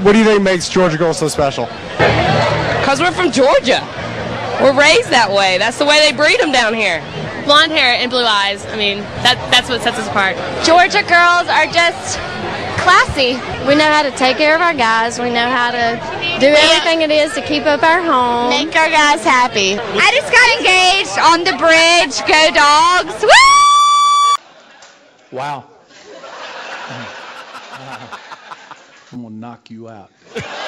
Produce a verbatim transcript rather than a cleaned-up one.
What do you think makes Georgia girls so special? Because we're from Georgia. We're raised that way. That's the way they breed them down here. Blonde hair and blue eyes. I mean, that that's what sets us apart. Georgia girls are just classy. We know how to take care of our guys. We know how to do everything it is to keep up our home. Make our guys happy. I just got engaged on the bridge. Go Dogs. Woo! Wow. I'm going to knock you out.